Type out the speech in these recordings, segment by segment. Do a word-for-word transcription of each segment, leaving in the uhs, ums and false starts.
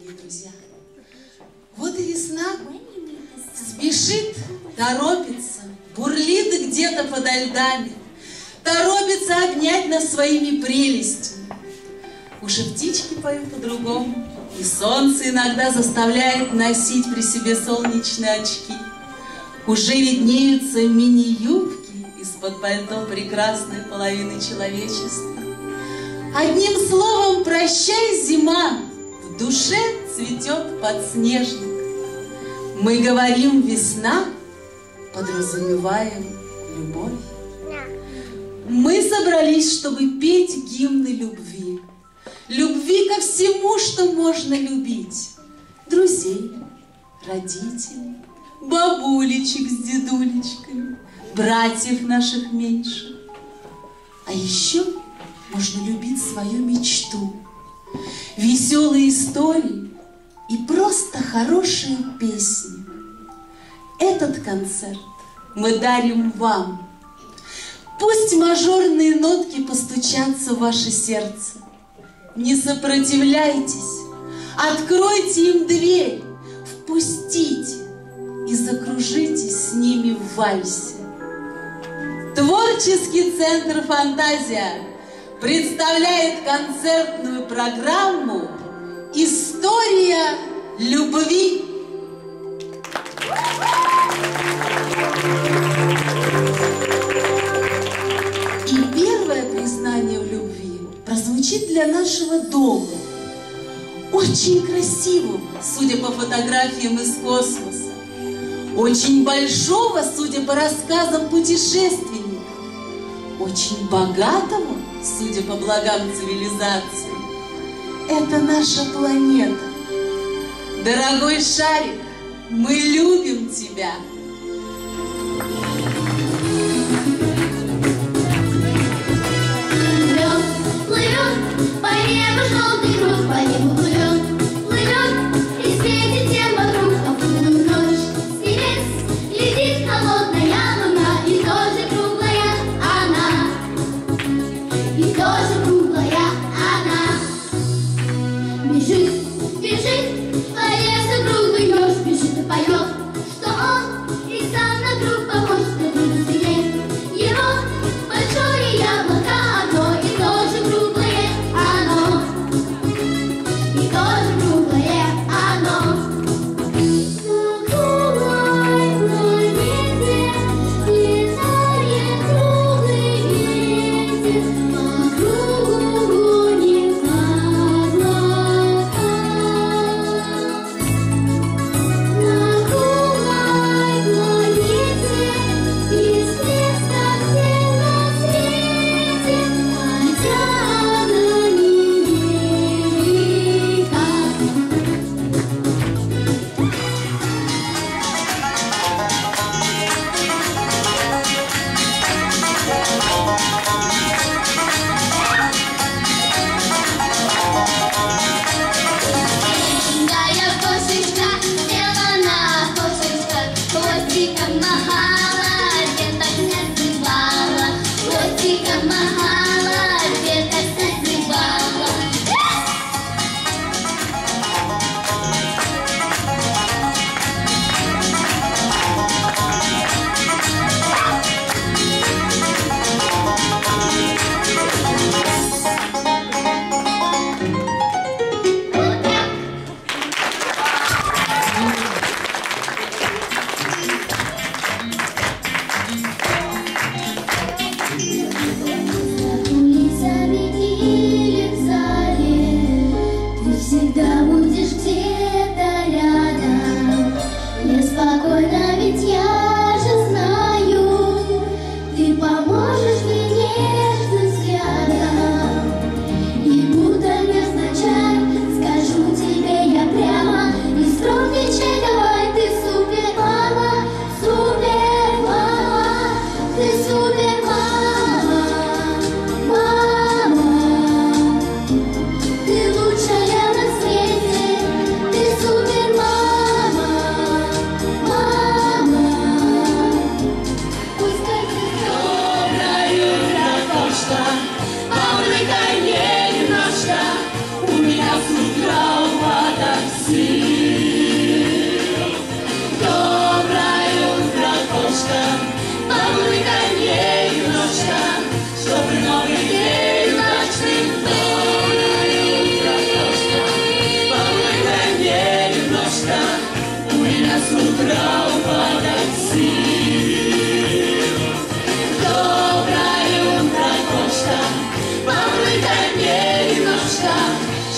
дорогие друзья. Вот и весна спешит, торопится, бурлит где-то подо льдами, торопится обнять нас своими прелестями. Уже птички поют по-другому, и солнце иногда заставляет носить при себе солнечные очки. Уже виднеются мини-юбки из-под пальто прекрасной половины человечества. Одним словом, прощай, зима, в душе цветет подснежник. Мы говорим «весна», подразумеваем любовь. Мы собрались, чтобы петь гимны любви. Любви ко всему, что можно любить. Друзей, родителей, бабулечек с дедулечками, братьев наших меньших. А еще можно любить свою мечту, веселые истории и просто хорошие песни. Этот концерт мы дарим вам. Пусть мажорные нотки постучатся в ваше сердце. Не сопротивляйтесь, откройте им дверь, впустите и закружитесь с ними в вальсе. Творческий центр «Фантазия» представляет концертную программу «История любви». И первое признание в любви прозвучит для нашего дома, очень красивого, судя по фотографиям из космоса, очень большого, судя по рассказам путешественников, очень богатого, судя по благам цивилизации. Это наша планета. Дорогой шарик, мы любим тебя. Плывет, плывет, по небу желтый круг, по небу плывет, плывет, и светит всем вокруг, а в полную ночь с небес летит холодная луна, и тоже круглая она, и тоже круглая она. Бежит, бежит, по лесу круглый еж, бежит и поет, что он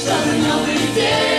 что на нем лететь.